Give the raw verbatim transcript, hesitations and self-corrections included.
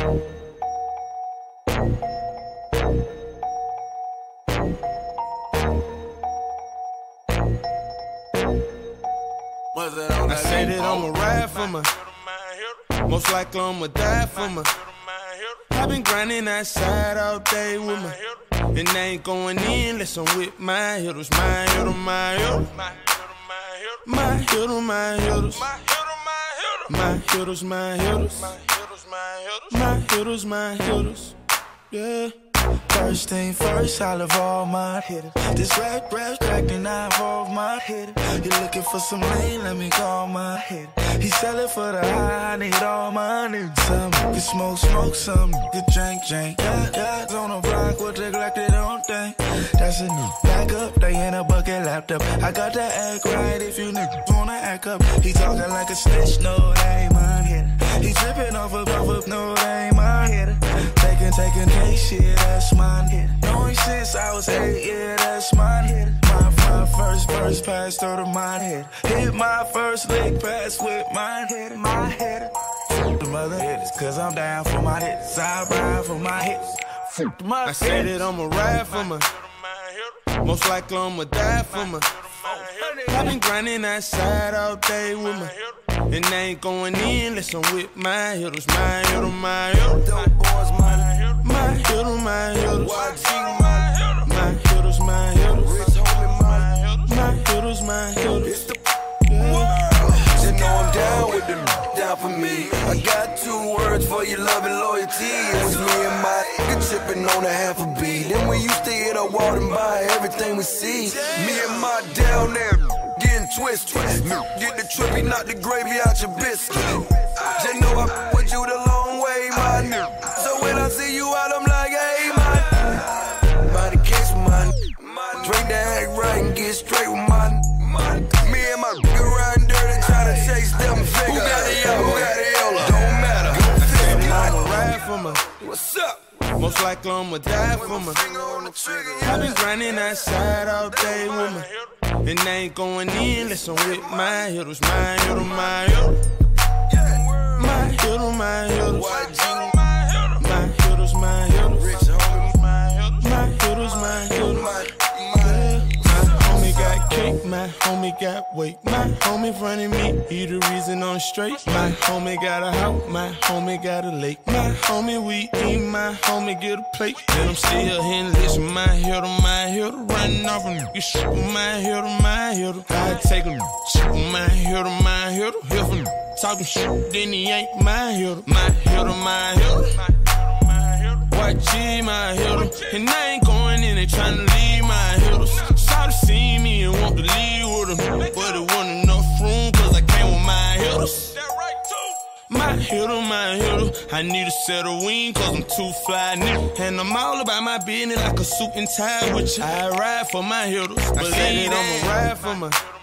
I say that I'ma ride for my, most likely I'ma die for my. I've been grinding outside all day with my, and I ain't going in unless I'm with my hitters, my hitter, my hitter, my hitter, my hitters, my hitters, my hitters, my hitters, my hitters, yeah. First thing first, I love all my hitters. This rap, rap, track, and I involve my hitter. You looking for some lane, let me call my hitter. He sellin' for the high, I need all my niggas. Some can smoke, smoke, some can drink, drink. Got guys on the block with the Glock, they don't think. That's a new backup, they in a bucket laptop. I got to act right if you niggas wanna act up. He talking like a snitch, no, that ain't my hitter. He trippin' off of, off of, no, that ain't my hitter. Taking, taking, hey, shit, that's my hitter. Knowing since I was eight, yeah, that's my hitter. My, my first verse pass through to my head. Hit my first lick pass with my hitter, my hitter. Fuck the mother hitters, cause I'm down for my hits. I ride for my hits. Fuck the mother I say that I'ma ride for my, most likely I'ma die for my. I've been grinding outside all day with my, and I ain't going in unless I'm with my hitters, my hitter, my hitter, my hitter, my hitters, my hitters, my hitters, my hitters, my hitters. Just know I'm down with them, down for me. I got two words for your love and loyalty. It was me and my nigga tripping on a half a beat. Then we used to hit a wall and buy everything we see. Me and my down there getting twisted. Get the trippy, knock the gravy out your biscuit. Just know I with you the long way, my nigga. So when I see you out, I'm like, hey, my mind the case with my drink the act right and get straight with my me and my nigga riding dirty, trying to chase them figures. Who got the yellow? Who got the yellow? Don't matter. I'ma ride for my, what's up? Most likely I'ma die for my. I've been grinding outside all day with my, and I ain't going in unless I'm with my hitters, my hitter, my hitter, my hitter, my hitters, my hitters, my hitters, my hitters, my hitters. My homie got cake, my homie got weight. My homie running me, he the reason I'm straight. My homie got a house, my homie got a lake. My homie we eat, my homie get a plate. And I'm still here listen, my hitter, my hitter, running off and you shoot my hitter, my hitter. I take him, shoot my hitter, my hitter, here from talking shit, then he ain't my hitter, my hitter, my hitter. Watch G, my hitter, and I ain't going in and trying to leave my hitters. Shout to see me and want to leave with them, but it wasn't enough room cause I came with my hitters. My hitter, my hitter, I need a set of wings cause I'm too fly, nigga. And I'm all about my business like a suit and tie with you. I ride for my hitters, believe that I'ma ride for my